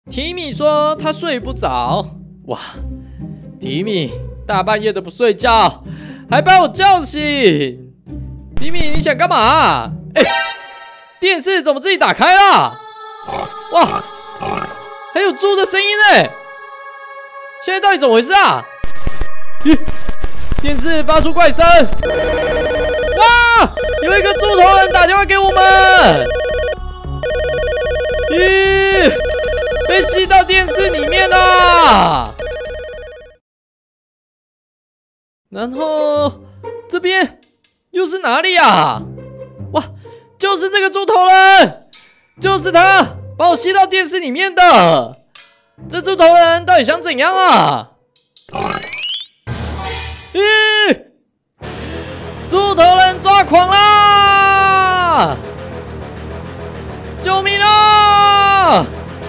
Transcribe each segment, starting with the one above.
提米说他睡不着。哇，提米大半夜的不睡觉，还把我叫醒。提米，你想干嘛？哎，电视怎么自己打开了？哇，还有猪的声音呢！现在到底怎么回事啊？咦，电视发出怪声！哇，有一个猪头人打电话给我们！咦，被吸到电视里面了。然后这边又是哪里啊？哇，就是这个猪头人，就是他把我吸到电视里面的。这猪头人到底想怎样啊？咦，猪头人抓狂啦！救命啊！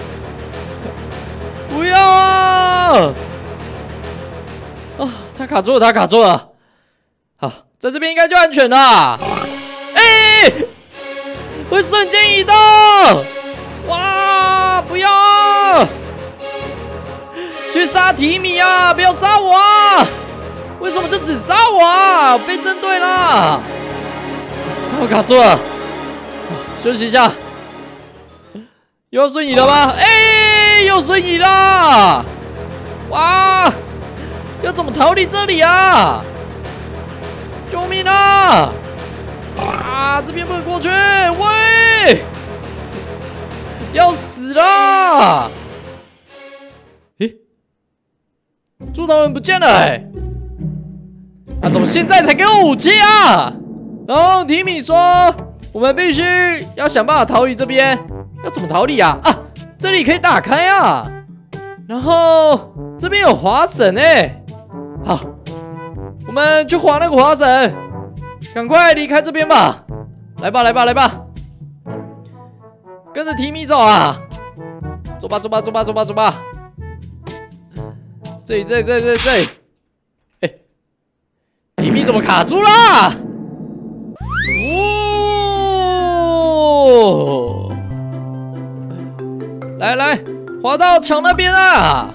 不要啊！啊，他卡住了，他卡住了。好，在这边应该就安全了。哎，会瞬间移动！哇，不要！去杀提米啊！不要杀我啊！为什么就只杀我啊？我被针对了！我卡住了，休息一下。又要瞬移了吗？哎，又瞬移了！哇，要怎么逃离这里啊？救命啊！啊，这边不能过去！喂，要死了！咦，猪头人不见了哎！啊，怎么现在才给我武器啊？然后提米说，我们必须要想办法逃离这边。要怎么逃离啊？啊，这里可以打开啊！然后这边有滑绳哎，好，我们去滑那个滑绳，赶快离开这边吧！来吧，来吧，来吧，跟着提米走啊！走吧，走吧，走吧，走吧，走吧！这里！哎，提米怎么卡住了？哦！来，滑到墙那边啊！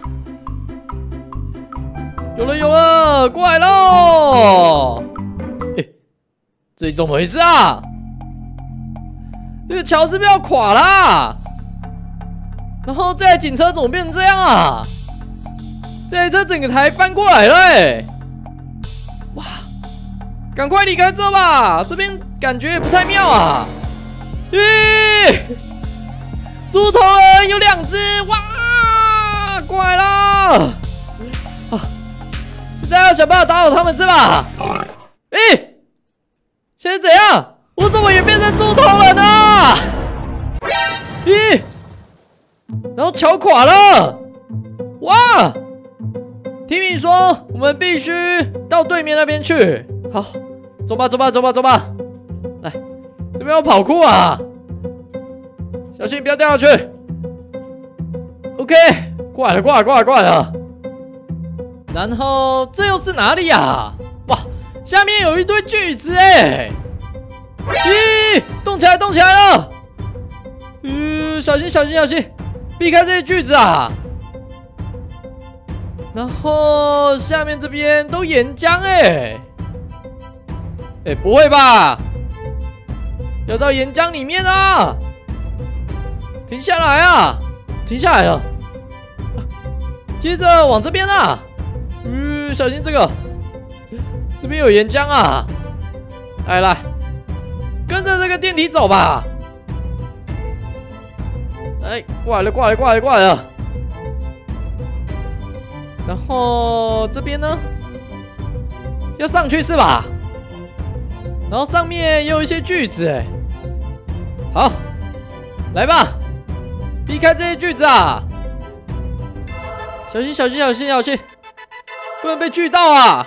有了，过来喽！欸，这里怎么回事啊？这个桥是不是要垮啦？然后这台警车怎么变成这样啊？这台车整个台翻过来了欸！哇，赶快离开这吧，这边感觉也不太妙啊！咦！猪头人有2只，哇！过来啦！啊，现在要想办法打倒他们是吧？欸，现在怎样？我怎么也变成猪头人了？咦！然后桥垮了！哇！提米说我们必须到对面那边去。好，走吧，走吧，走吧，走吧！来，这边有跑酷啊！小心不要掉下去。OK， 过来了，过来了，过来了，过来了。然后这又是哪里呀？哇，下面有一堆锯子哎！咦，动起来，动起来了！小心，小心，小心，避开这些锯子啊！然后下面这边都岩浆哎！哎，不会吧？要到岩浆里面啊！停下来啊！停下来了。接着往这边啊！小心这个，这边有岩浆啊！来，跟着这个电梯走吧。哎，过来了，过来了，过来了，过来了。然后这边呢，要上去是吧？然后上面也有一些锯子哎。好，来吧。避开这些锯子啊！小心，小心，小心，小心，不能被锯到啊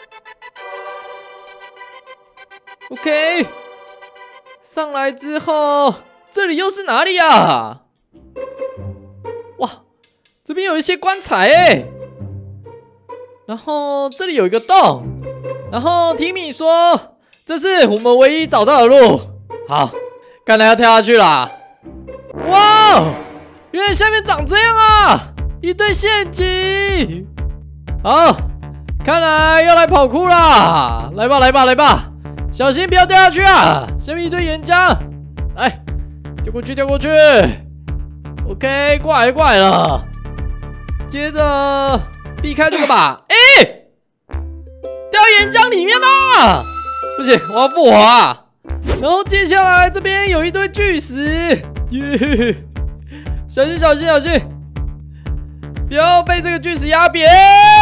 ！OK， 上来之后，这里又是哪里啊？哇，这边有一些棺材哎！然后这里有一个洞，然后提米说这是我们唯一找到的路。好，看来要跳下去啦！哇！ 原来下面长这样啊！一堆陷阱。好，看来要来跑酷啦！来吧，来吧，来吧！小心不要掉下去啊！下面一堆岩浆，来，掉过去，掉过去。OK， 过来，过来了。接着避开这个吧。哎，掉岩浆里面啦！不行，我要复活啊！然后接下来这边有一堆巨石，耶！小心，小心，小心！不要被这个巨石压扁！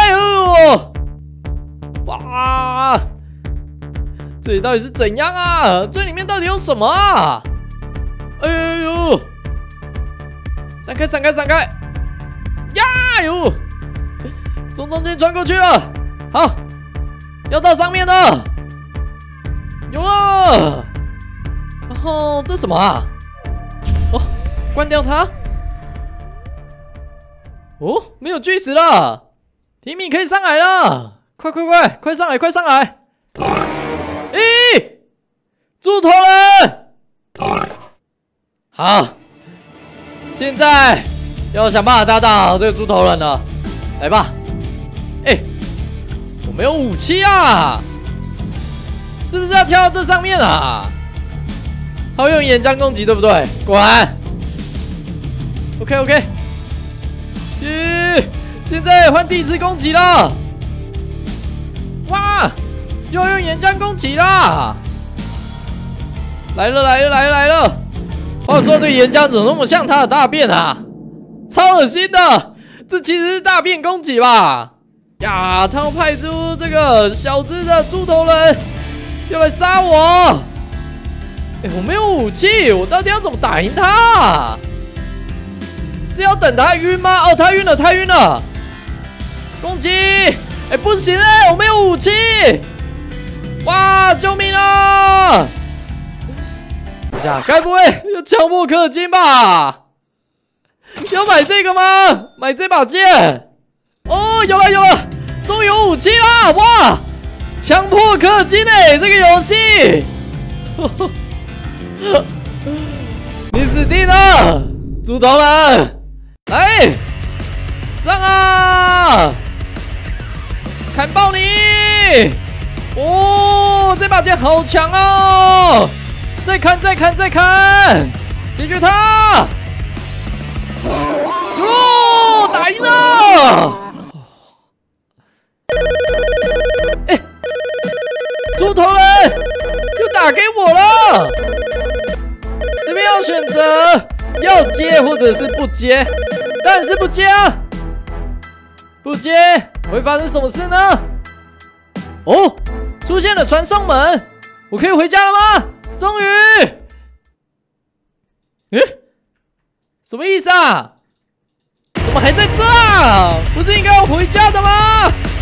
哇！这里到底是怎样啊？这里面到底有什么啊？哎呦！闪开，闪开，闪开！呀呦！从中间穿过去了。好，要到上面了。有了。然后这什么啊？哦，关掉它。哦，没有巨石了。提米可以上来了，快快快，快上来，快上来！咦，猪头人！好，现在要想办法打倒这个猪头人了。来吧！哎，我没有武器啊，是不是要跳到这上面啊？他会用岩浆攻击，对不对？果然。OK OK。咦，现在换第一次攻击了！哇，又要用岩浆攻击啦！来了来了来了来了！话说这个岩浆怎么那么像他的大便啊？超恶心的！这其实是大便攻击吧？呀，他要派出这个小只的猪头人要来杀我！哎，我没有武器，我到底要怎么打赢他啊？是要等他晕吗？哦，他晕了，他晕了！攻击！哎，不行哎，我没有武器！哇，救命啊！等一下，该不会要强迫氪金吧？要买这个吗？买这把剑？哦，有了有了，终于有武器啦！哇，强迫氪金哎，这个游戏，你死定了，猪头人！来，上啊！砍爆你！哦，这把剑好强哦！再砍，再砍，再砍！解决他！哦，打赢了！哎，猪头人又打给我了！这边要选择要接或者是不接。当然是不接啊！不接会发生什么事呢？哦，出现了传送门，我可以回家了吗？终于！诶，什么意思啊？怎么还在这啊？不是应该要回家的吗？